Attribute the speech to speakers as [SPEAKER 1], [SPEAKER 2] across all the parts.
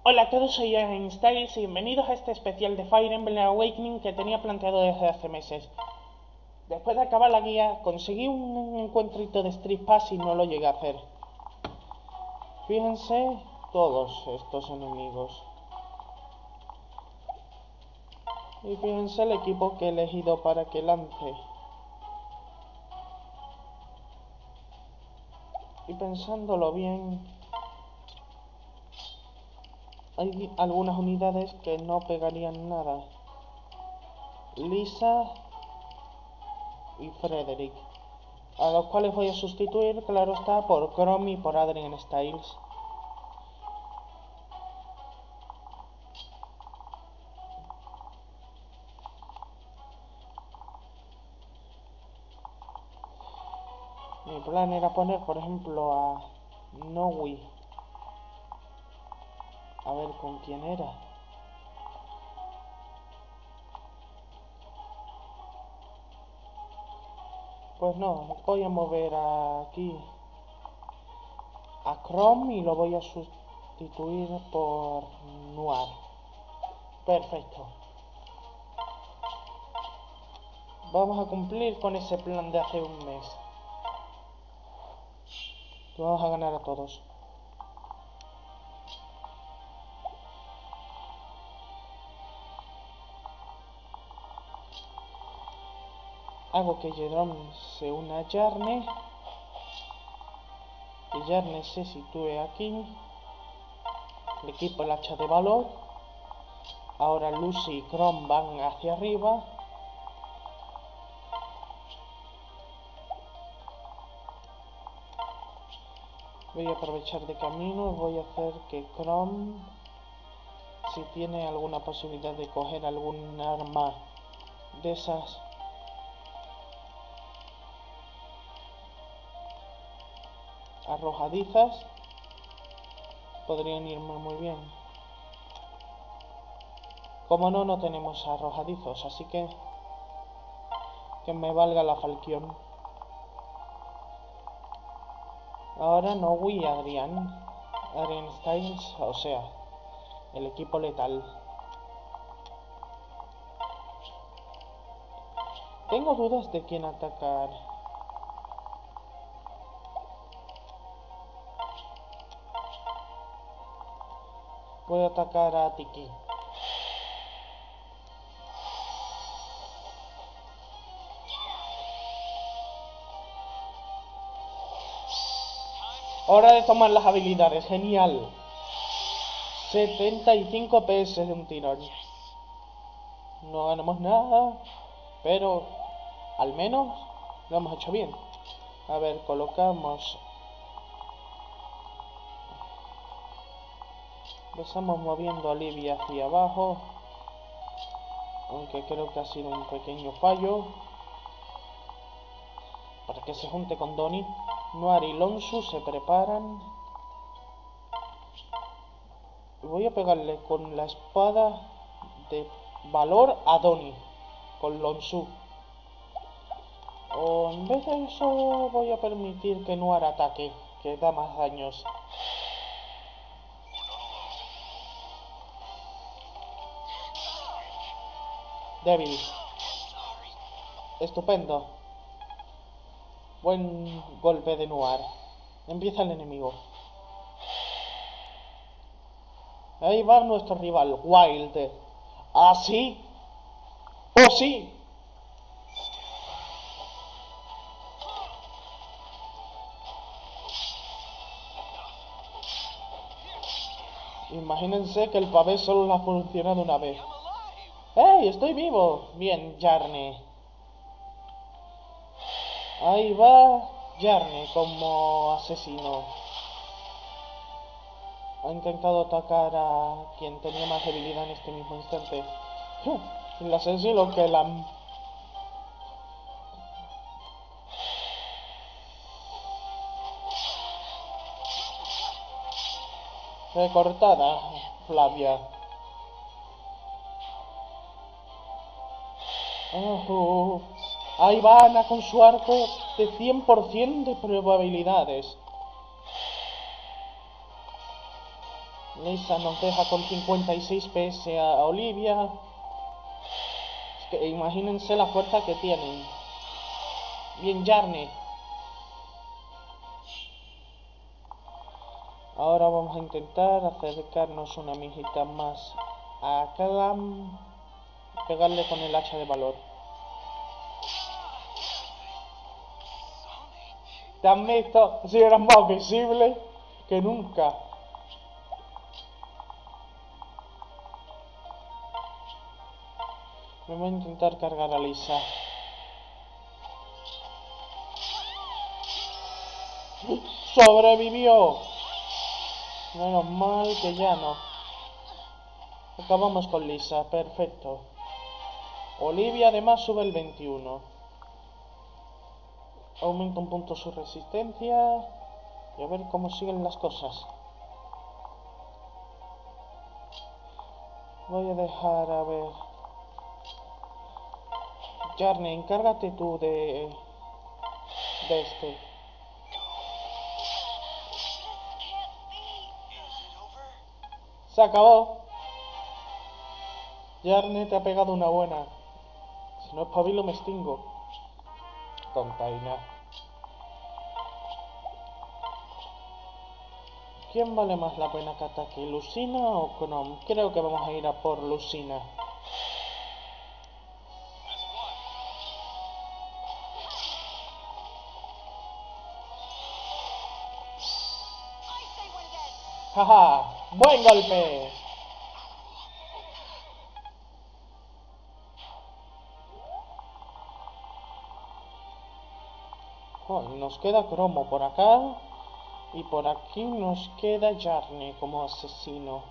[SPEAKER 1] Hola a todos, soy Styles y bienvenidos a este especial de Fire Emblem Awakening que tenía planteado desde hace meses. Después de acabar la guía, conseguí un encuentrito de Street Pass y no lo llegué a hacer. Fíjense todos estos enemigos. Y fíjense el equipo que he elegido para que lance. Y pensándolo bien, hay algunas unidades que no pegarían nada. Lisa y Frederick, a los cuales voy a sustituir, claro está, por Chrome y por Adrien Styles. Mi plan era poner, por ejemplo, a Nowi. A ver con quién era. Pues no, voy a mover aquí a Chrome y lo voy a sustituir por Noir. Perfecto. Vamos a cumplir con ese plan de hace un mes. Vamos a ganar a todos. Hago que Jerome se una a Yarne. Que Yarne se sitúe aquí. Le equipo el hacha de valor. Ahora Lucy y Chrome van hacia arriba. Voy a aprovechar de camino. Voy a hacer que Chrome, si tiene alguna posibilidad de coger algún arma de esas arrojadizas, podrían irme muy bien. Como no, no tenemos arrojadizos, así que me valga la Falchion. Ahora no voy a Adrien Styles, o sea, el equipo letal. Tengo dudas de quién atacar. Voy a atacar a Tiki. Hora de tomar las habilidades, genial. 75 PS de un tirón. No ganamos nada, pero al menos lo hemos hecho bien. A ver, colocamos. Empezamos moviendo a Livia hacia abajo. Aunque creo que ha sido un pequeño fallo. Para que se junte con Donnie. Noir y Lonsu se preparan. Voy a pegarle con la espada de valor a Donnie. Con Lonsu. O en vez de eso voy a permitir que Noir ataque. Que da más daños. Débil. Estupendo. Buen golpe de Noir. Empieza el enemigo. Ahí va nuestro rival, Wild. ¿Ah, sí? ¡Oh, sí! Imagínense que el pavé solo le ha funcionado una vez. ¡Hey! ¡Estoy vivo! Bien, Yarne. Ahí va Yarne como asesino. Ha intentado atacar a quien tenía más debilidad en este mismo instante. El asesino que la... Recortada, Flavia. Ahí va Ana con su arco de 100% de probabilidades. Lisa nos deja con 56 PS a Olivia. Es que imagínense la fuerza que tienen. Bien, Yarny. Ahora vamos a intentar acercarnos una mijita más a Clam. Pegarle con el hacha de valor. ¿Te han visto? Si eran más visibles que nunca. Me voy a intentar cargar a Lisa. ¡Sobrevivió! Menos mal que ya no. Acabamos con Lisa, perfecto. Olivia además sube el 21. Aumenta un punto su resistencia. Y a ver cómo siguen las cosas. Voy a dejar a ver. Yarny, encárgate tú de este. Se acabó. Yarny te ha pegado una buena. Si no espabilo me extingo. Tontaina. ¿Quién vale más la pena que ataque? ¿Lucina o Chrome? Creo que vamos a ir a por Lucina. ¡Jaja! ¡Buen golpe! Oh, nos queda Cromo por acá. Y por aquí nos queda Yarny como asesino.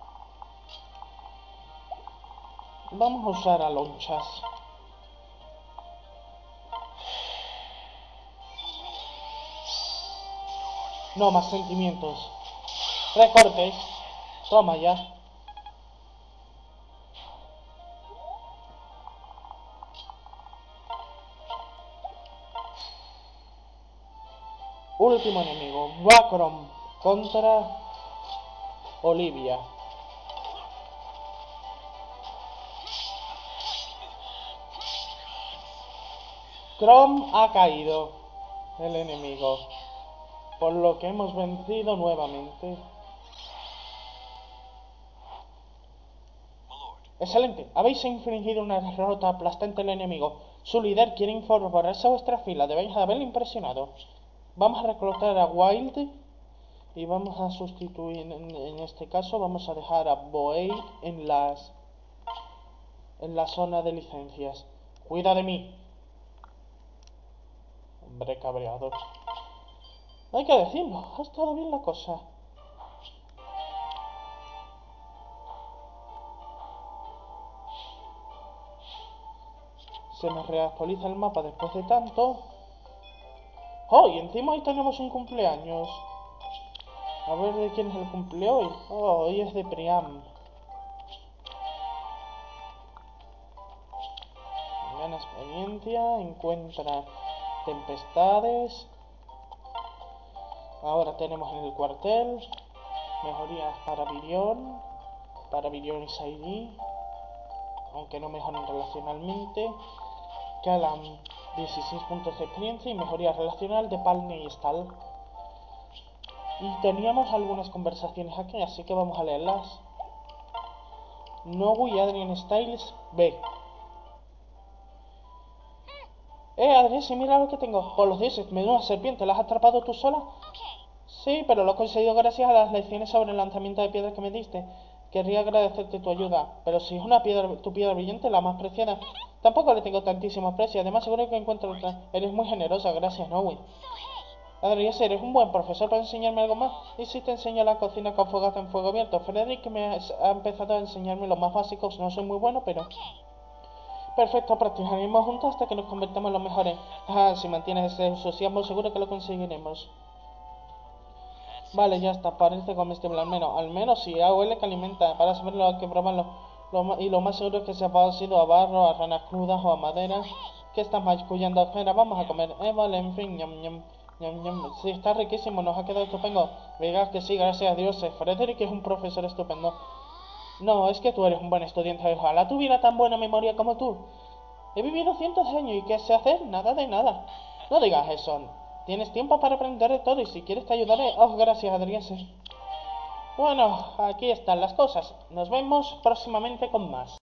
[SPEAKER 1] Vamos a usar alonchas. No más sentimientos. Recortes. Toma ya. Último enemigo. Vakrom contra Olivia. Chrome ha caído. El enemigo. Por lo que hemos vencido nuevamente. Excelente. Habéis infringido una derrota aplastante al enemigo. Su líder quiere incorporarse a vuestra fila. Debéis haberle impresionado. Vamos a reclutar a Wild. Y vamos a sustituir, en este caso, vamos a dejar a Boey en la zona de licencias. Cuida de mí. Hombre cabreado. Hay que decirlo, ha estado bien la cosa. Se me reactualiza el mapa después de tanto. ¡Oh! Y encima hoy tenemos un cumpleaños. A ver de quién es el cumple hoy. Oh, hoy es de Priam. Gana experiencia, encuentra tempestades. Ahora tenemos en el cuartel mejorías para Virion y Saidi, aunque no mejoran relacionalmente. Calam 16 puntos de experiencia y mejoría relacional de Palne y Stahl. Y teníamos algunas conversaciones aquí, así que vamos a leerlas. Nobu y Adrian Styles B. Adrian, si mira lo que tengo. Por los dioses, menuda serpiente, ¿la has atrapado tú sola? Sí, pero lo he conseguido gracias a las lecciones sobre el lanzamiento de piedras que me diste. Querría agradecerte tu ayuda, pero si es una piedra, tu piedra brillante, la más preciada, tampoco le tengo tantísimo aprecio. Además, seguro que encuentro otra. Eres muy generosa, gracias, Noe. Adrián, eres un buen profesor para enseñarme algo más. ¿Y si te enseño la cocina con fogata en fuego abierto? Frederick ha empezado a enseñarme los más básicos. No soy muy bueno, pero... Perfecto, practicaremos juntos hasta que nos convertamos en los mejores. Si mantienes ese entusiasmo, seguro que lo conseguiremos. Vale, ya está, parece comestible al menos si huele que alimenta. Para saberlo hay que probarlo. Y lo más seguro es que se ha sido a barro, a ranas crudas o a madera. ¿Qué estás mascullando? Espera, vamos a comer. Vale, en fin, ñam ñam. Ñam, ñam. Sí, está riquísimo, nos ha quedado estupendo. Digas que sí, gracias a Dios. Frederick es un profesor estupendo. No, es que tú eres un buen estudiante. Ojalá tuviera tan buena memoria como tú. He vivido cientos de años y ¿qué sé hacer? Nada de nada. No digas eso. Tienes tiempo para aprender de todo y si quieres te ayudaré. Oh, gracias, Adriense. Bueno, aquí están las cosas. Nos vemos próximamente con más.